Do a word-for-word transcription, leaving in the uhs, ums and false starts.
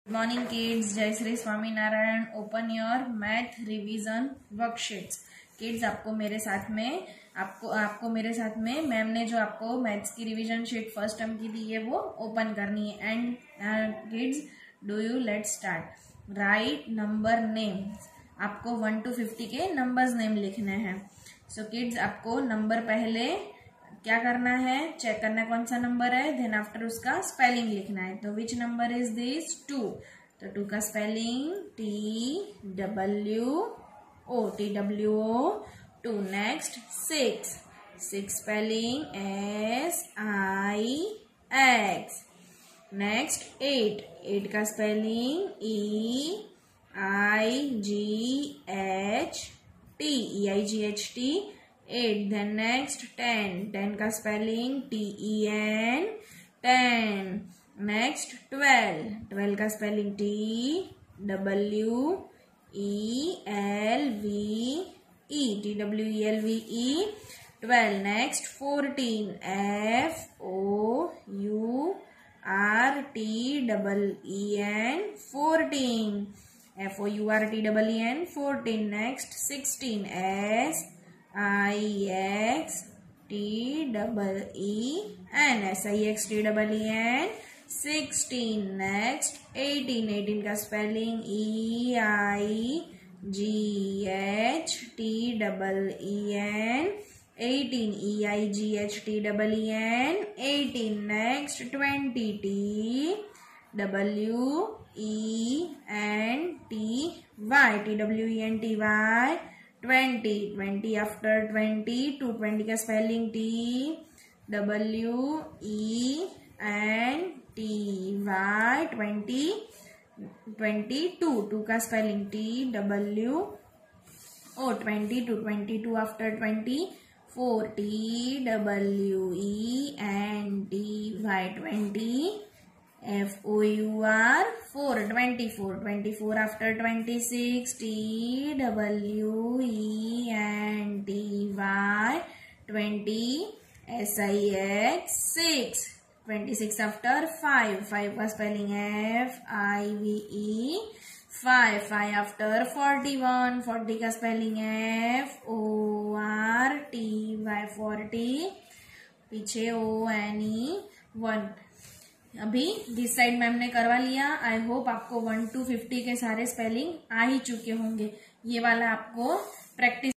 Morning kids, जय Shri Swami Narayan. Open your math revision worksheets. Kids, आपको मेरे साथ में आपको आपको मेरे साथ में मैम ने जो आपको मैथ्स की रिवीजन शीट फर्स्ट टर्म की दी है वो ओपन करनी है। And kids, do you let start. Right number names. आपको वन टू फिफ्टी के नंबर्स नेम लिखने हैं। सो किड्स, आपको नंबर पहले क्या करना है, चेक करना है कौन सा नंबर है, देन आफ्टर उसका स्पेलिंग लिखना है। तो which number is this? Two. तो टू का spelling T W O, T W O, two. Next six, six spelling S I X. Next eight, eight का spelling E I G H T, E I G H T, eight. Then next ten, ten का spelling T E N, ten. Next twelve, twelve का spelling T W E L V E, T W E L V E, twelve. Next fourteen, F O U R T double E N, fourteen, F O U R T double E N, fourteen. Next sixteen, S I X T double E N, S I X T double E N, sixteen. Next eighteen, eighteen का spelling E I G H T double E N, eighteen, E I G H T double E N, eighteen. Next twenty, T W E N T Y, T W E N T Y, twenty, twenty after twenty, two, twenty का spelling T W E N T Y, twenty, twenty two, two का spelling T W O, twenty two, twenty two after twenty four, T W E N T Y, twenty, F O U R four, twenty four, twenty four after twenty six, T W E N T Y, twenty, S I X six, twenty six after five, five का spelling F I V E, five, five after forty one, forty का spelling F O R T Y, forty, पीछे O N E, one. अभी this side ma'am ने करवा लिया। I hope आपको one two fifty के सारे स्पेलिंग आ ही चुके होंगे। ये वाला आपको प्रैक्टिस